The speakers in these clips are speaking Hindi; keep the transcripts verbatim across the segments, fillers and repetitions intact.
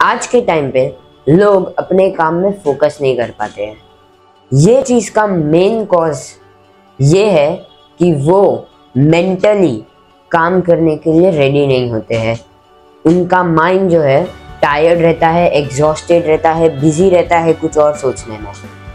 आज के टाइम पे लोग अपने काम में फोकस नहीं कर पाते हैं। ये चीज़ का मेन कॉज ये है कि वो मेंटली काम करने के लिए रेडी नहीं होते हैं। उनका माइंड जो है टायर्ड रहता है, एग्जॉस्टेड रहता है, बिजी रहता है कुछ और सोचने में।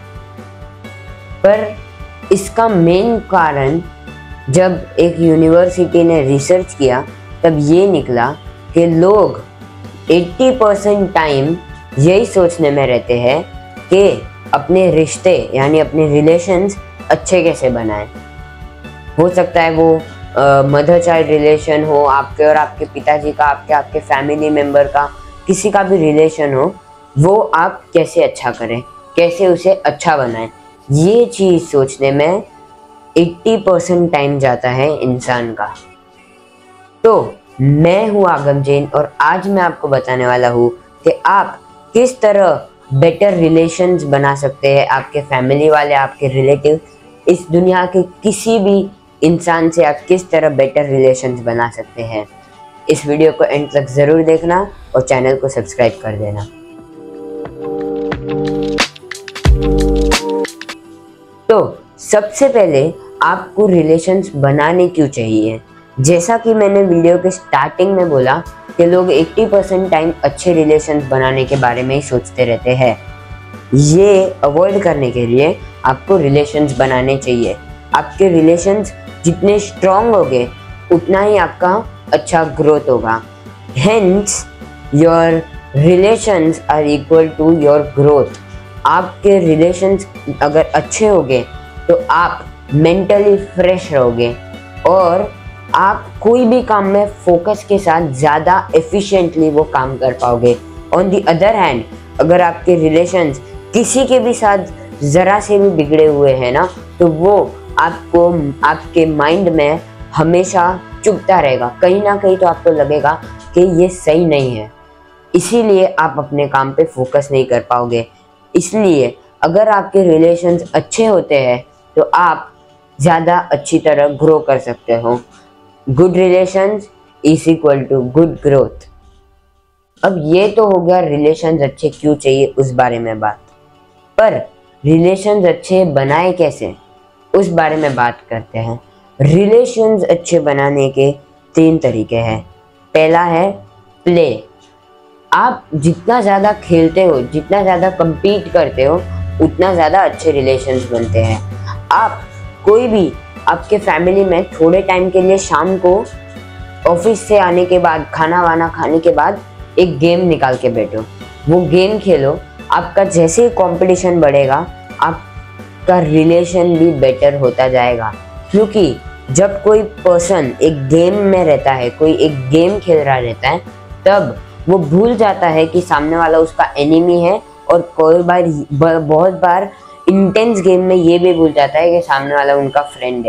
पर इसका मेन कारण जब एक यूनिवर्सिटी ने रिसर्च किया तब ये निकला कि लोग अस्सी परसेंट टाइम यही सोचने में रहते हैं कि अपने रिश्ते यानी अपने रिलेशंस अच्छे कैसे बनाएं। हो सकता है वो मदर चाइल्ड रिलेशन हो, आपके और आपके पिताजी का, आपके आपके फैमिली मेम्बर का, किसी का भी रिलेशन हो, वो आप कैसे अच्छा करें, कैसे उसे अच्छा बनाएं। ये चीज़ सोचने में अस्सी परसेंट टाइम जाता है इंसान का। तो मैं हूँ आगम जैन और आज मैं आपको बताने वाला हूँ कि आप किस तरह बेटर रिलेशंस बना सकते हैं, आपके फैमिली वाले, आपके रिलेटिव, इस दुनिया के किसी भी इंसान से आप किस तरह बेटर रिलेशंस बना सकते हैं। इस वीडियो को एंड तक ज़रूर देखना और चैनल को सब्सक्राइब कर देना। तो सबसे पहले आपको रिलेशंस बनाने क्यों चाहिए। जैसा कि मैंने वीडियो के स्टार्टिंग में बोला कि लोग अस्सी परसेंट टाइम अच्छे रिलेशंस बनाने के बारे में ही सोचते रहते हैं। ये अवॉइड करने के लिए आपको रिलेशंस बनाने चाहिए। आपके रिलेशंस जितने स्ट्रॉन्ग होंगे उतना ही आपका अच्छा ग्रोथ होगा। Hence your relations are equal to your growth. आपके रिलेशंस अगर अच्छे होंगे तो आप मेंटली फ्रेश रहोगे और आप कोई भी काम में फोकस के साथ ज़्यादा एफिशिएंटली वो काम कर पाओगे। ऑन दी अदर हैंड अगर आपके रिलेशंस किसी के भी साथ ज़रा से भी बिगड़े हुए हैं ना, तो वो आपको आपके माइंड में हमेशा चुभता रहेगा। कहीं ना कहीं तो आपको लगेगा कि ये सही नहीं है, इसीलिए आप अपने काम पे फोकस नहीं कर पाओगे। इसलिए अगर आपके रिलेशंस अच्छे होते हैं तो आप ज़्यादा अच्छी तरह ग्रो कर सकते हो। Good relations is equal to good growth. अब ये तो हो गया रिलेशंस अच्छे क्यों चाहिए उस बारे में बात, पर रिलेशंस अच्छे बनाए कैसे उस बारे में बात करते हैं। रिलेशंस अच्छे बनाने के तीन तरीके हैं। पहला है प्ले। आप जितना ज़्यादा खेलते हो, जितना ज़्यादा compete करते हो, उतना ज़्यादा अच्छे रिलेशंस बनते हैं। आप कोई भी आपके फैमिली में थोड़े टाइम के लिए शाम को ऑफिस से आने के बाद, खाना वाना खाने के बाद एक गेम निकाल के बैठो, वो गेम खेलो। आपका जैसे ही कंपटीशन बढ़ेगा आपका रिलेशन भी बेटर होता जाएगा। क्योंकि जब कोई पर्सन एक गेम में रहता है, कोई एक गेम खेल रहा रहता है, तब वो भूल जाता है कि सामने वाला उसका एनिमी है और कोई बार बहुत बार इंटेंस गेम में ये भी भूल जाता है कि सामने वाला उनका फ्रेंड है।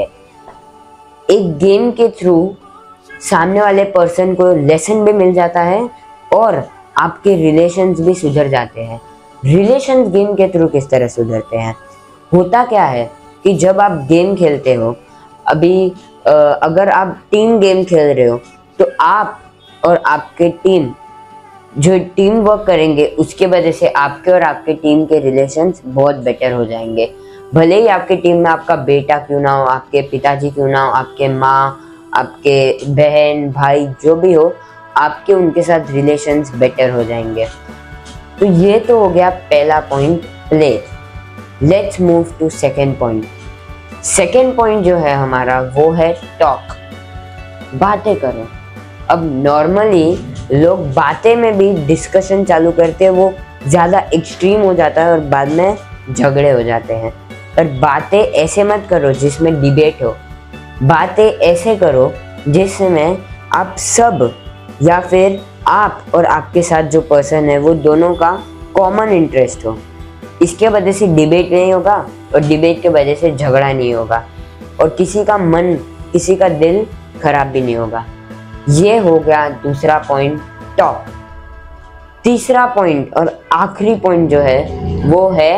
एक गेम के थ्रू सामने वाले पर्सन को लेसन भी मिल जाता है और आपके रिलेशंस भी सुधर जाते हैं। रिलेशंस गेम के थ्रू किस तरह सुधरते हैं? होता क्या है कि जब आप गेम खेलते हो, अभी अगर आप टीम गेम खेल रहे हो तो आप और आपके टीम जो टीम वर्क करेंगे उसके वजह से आपके और आपके टीम के रिलेशंस बहुत बेटर हो जाएंगे। भले ही आपके टीम में आपका बेटा क्यों ना हो, आपके पिताजी क्यों ना हो, आपके माँ, आपके बहन, भाई जो भी हो, आपके उनके साथ रिलेशंस बेटर हो जाएंगे। तो ये तो हो गया पहला point, play. Let's move to second point. Second point जो है हमारा वो है टॉक। बातें करो। अब नॉर्मली लोग बातें में भी डिस्कशन चालू करते हैं, वो ज़्यादा एक्सट्रीम हो जाता है और बाद में झगड़े हो जाते हैं। पर बातें ऐसे मत करो जिसमें डिबेट हो। बातें ऐसे करो जिसमें आप सब या फिर आप और आपके साथ जो पर्सन है वो दोनों का कॉमन इंटरेस्ट हो। इसके वजह से डिबेट नहीं होगा और डिबेट के वजह से झगड़ा नहीं होगा और किसी का मन, किसी का दिल खराब भी नहीं होगा। ये हो गया दूसरा पॉइंट, टॉक। तीसरा पॉइंट और आखिरी पॉइंट जो है वो है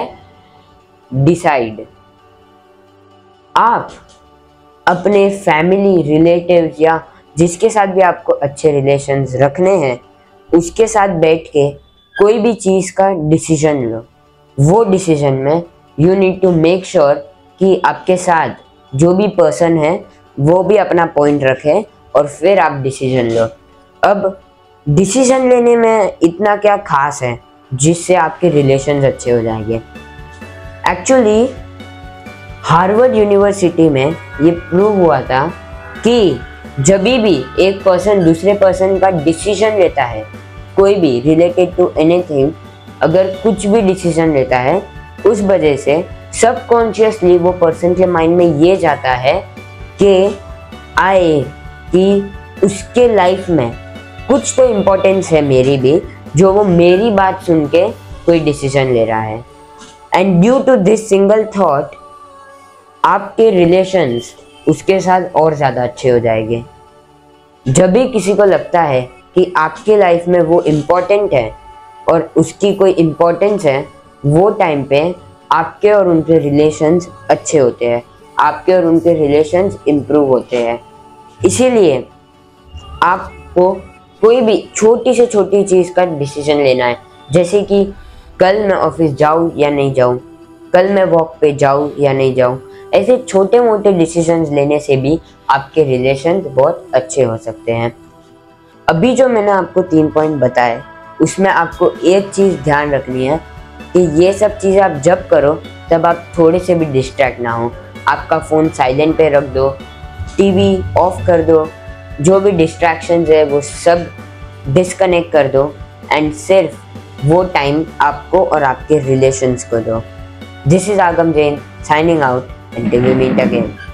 डिसाइड। आप अपने फैमिली, रिलेटिव्स या जिसके साथ भी आपको अच्छे रिलेशंस रखने हैं उसके साथ बैठ के कोई भी चीज़ का डिसीजन लो, वो डिसीजन में you need to make sure कि आपके साथ जो भी पर्सन है वो भी अपना पॉइंट रखे और फिर आप डिसीजन लो। अब डिसीजन लेने में इतना क्या खास है जिससे आपके रिलेशंस अच्छे हो जाएंगे? एक्चुअली हार्वर्ड यूनिवर्सिटी में ये प्रूव हुआ था कि जब भी एक पर्सन दूसरे पर्सन का डिसीजन लेता है, कोई भी रिलेटेड टू एनीथिंग, अगर कुछ भी डिसीजन लेता है, उस वजह से सबकॉन्शियसली वो पर्सन के माइंड में ये जाता है कि आए कि उसके लाइफ में कुछ तो इम्पोर्टेंस है मेरी भी, जो वो मेरी बात सुन के कोई डिसीजन ले रहा है। And due to this single thought आपके रिलेशंस उसके साथ और ज़्यादा अच्छे हो जाएंगे। जब भी किसी को लगता है कि आपके लाइफ में वो इम्पोर्टेंट है और उसकी कोई इम्पोर्टेंस है, वो टाइम पे आपके और उनके रिलेशंस अच्छे होते हैं, आपके और उनके रिलेशंस इम्प्रूव होते हैं। इसीलिए आपको कोई भी छोटी से छोटी चीज़ का डिसीजन लेना है, जैसे कि कल मैं ऑफिस जाऊँ या नहीं जाऊँ, कल मैं वॉक पे जाऊँ या नहीं जाऊँ। ऐसे छोटे मोटे डिसीजंस लेने से भी आपके रिलेशंस बहुत अच्छे हो सकते हैं। अभी जो मैंने आपको तीन पॉइंट बताए, उसमें आपको एक चीज़ ध्यान रखनी है कि ये सब चीज़ें आप जब करो तब आप थोड़े से भी डिस्ट्रैक्ट ना हो। आपका फ़ोन साइलेंट पे रख दो, टीवी ऑफ कर दो, जो भी डिस्ट्रैक्शंस है वो सब डिस्कनेक्ट कर दो एंड सिर्फ वो टाइम आपको और आपके रिलेशंस को दो। This is Agam Jain signing out until we meet again.